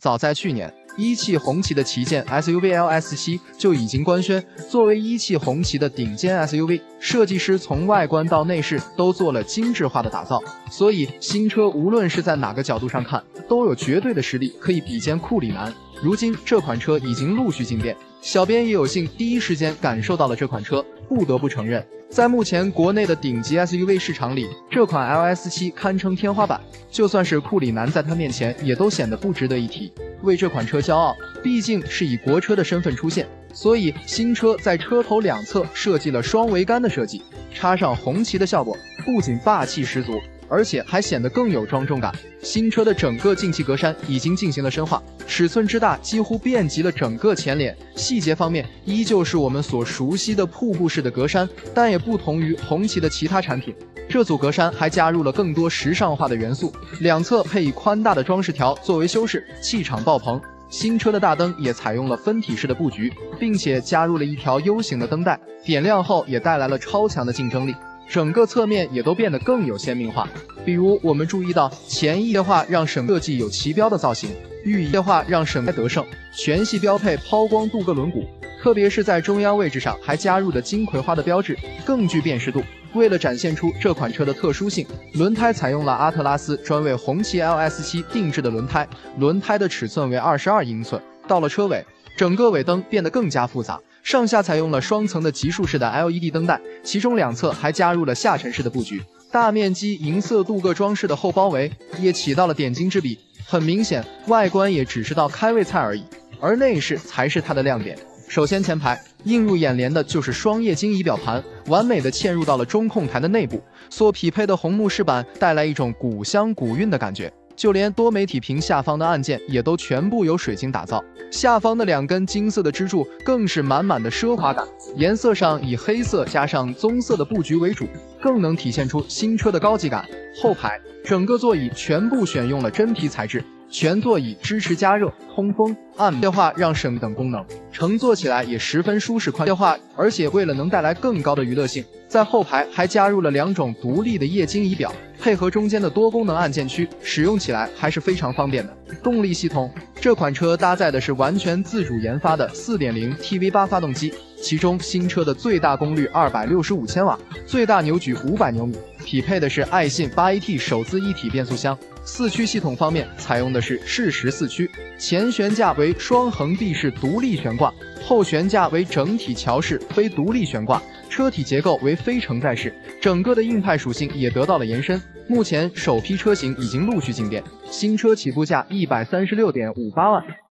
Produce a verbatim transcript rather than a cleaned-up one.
早在去年，一汽红旗的旗舰 S U V L S 七 就已经官宣，作为一汽红旗的顶尖 S U V， 设计师从外观到内饰都做了精致化的打造，所以新车无论是在哪个角度上看，都有绝对的实力可以比肩库里南。如今这款车已经陆续进店，小编也有幸第一时间感受到了这款车，不得不承认，在目前国内的顶级 S U V 市场里，这款 L S 七 堪称天花板，就算是库里南在它面前也都显得不值得一提。为这款车骄傲，毕竟是以国车的身份出现，所以新车在车头两侧设计了双桅杆的设计，插上红旗的效果，不仅霸气十足，而且还显得更有庄重感。新车的整个进气格栅已经进行了深化，尺寸之大几乎遍及了整个前脸。细节方面依旧是我们所熟悉的瀑布式的格栅，但也不同于红旗的其他产品。这组格栅还加入了更多时尚化的元素，两侧配以宽大的装饰条作为修饰，气场爆棚。新车的大灯也采用了分体式的布局，并且加入了一条 U 型的灯带，点亮后也带来了超强的竞争力。整个侧面也都变得更有鲜明化，比如我们注意到前翼的话让省设计有旗标的造型，寓意的话让省得胜，全系标配抛光镀铬轮毂，特别是在中央位置上还加入了金葵花的标志，更具辨识度。为了展现出这款车的特殊性，轮胎采用了阿特拉斯专为红旗 L S 七 定制的轮胎，轮胎的尺寸为二十二英寸。到了车尾，整个尾灯变得更加复杂，上下采用了双层的级数式的 L E D 灯带，其中两侧还加入了下沉式的布局，大面积银色镀铬装饰的后包围也起到了点睛之笔。很明显，外观也只是道开胃菜而已，而内饰才是它的亮点。首先前排映入眼帘的就是双液晶仪表盘，完美的嵌入到了中控台的内部，所匹配的红木饰板带来一种古香古韵的感觉。就连多媒体屏下方的按键也都全部由水晶打造，下方的两根金色的支柱更是满满的奢华感，颜色上以黑色加上棕色的布局为主，更能体现出新车的高级感。后排整个座椅全部选用了真皮材质，全座椅支持加热、通风、按电话让省等功能，乘坐起来也十分舒适宽电而且为了能带来更高的娱乐性，在后排还加入了两种独立的液晶仪表，配合中间的多功能按键区，使用起来还是非常方便的。动力系统，这款车搭载的是完全自主研发的 四点零 T V 八 发动机，其中新车的最大功率二百六十五千瓦，最大扭矩五百牛米，匹配的是爱信 八 A T 手自一体变速箱。四驱系统方面采用的是适时四驱，前悬架为双横臂式独立悬挂，后悬架为整体桥式非独立悬挂，车体结构为非承载式，整个的硬派属性也得到了延伸。目前首批车型已经陆续进店，新车起步价一百三十六点五八万。